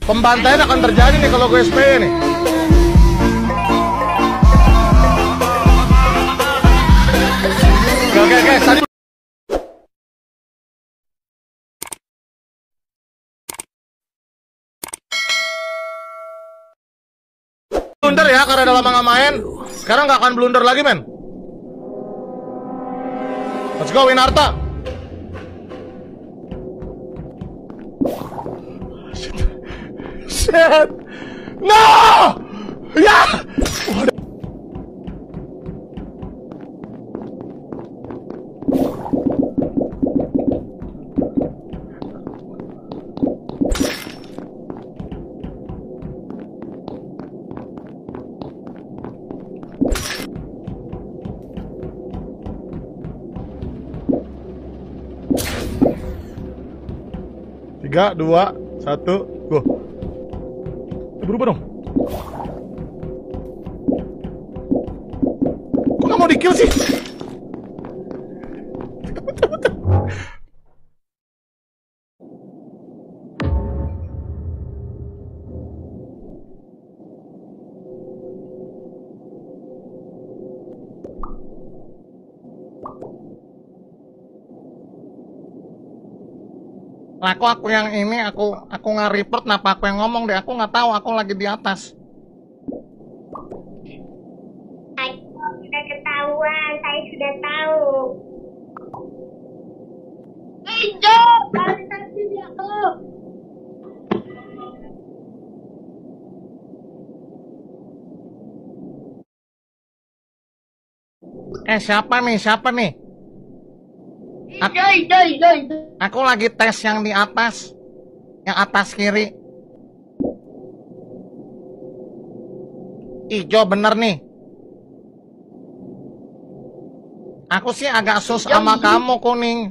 Pembantaian akan terjadi nih kalau gue SPY nih. Oke, tadi blunder ya karena udah lama nggak main. Sekarang nggak akan blunder lagi, men. Let's go, Winarta. Shit. No! Ya! Tiga, dua, satu, go. Berubah dong. Kok gak mau di-kill sih? Aku yang ini, aku nge-report, kenapa aku yang ngomong deh, aku nggak tahu, aku lagi di atas. Aku sudah ketahuan, saya sudah tahu. Hijau, balik tadi aku. Siapa nih? Aku lagi tes yang di atas. Yang atas kiri. Ijo bener nih. Aku sih agak sus sama kamu, kuning.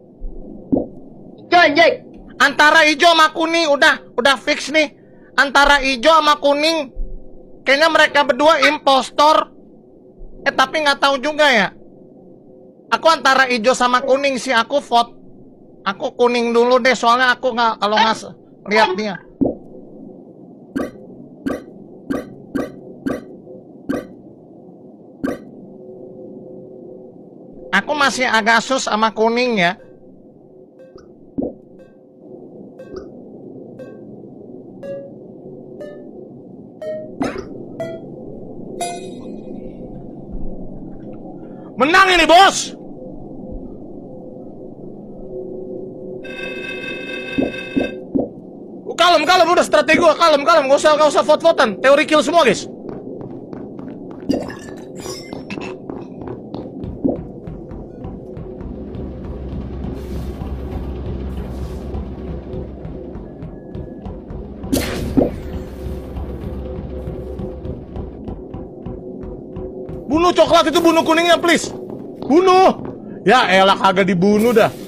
Antara ijo sama kuning udah fix nih. Antara ijo sama kuning. Kayaknya mereka berdua impostor. Tapi nggak tahu juga ya. Aku antara hijau sama kuning sih, aku vote. Aku kuning dulu deh, soalnya aku nggak, kalau nggak lihat dia. Aku masih agak sus sama kuning ya. Menang ini, bos. Kalem, udah strategi gua, kalem, gak usah vote-votean. Teori kill semua, guys. Bunuh coklat itu, bunuh kuningnya, please. Bunuh. Ya elah, kagak dibunuh dah.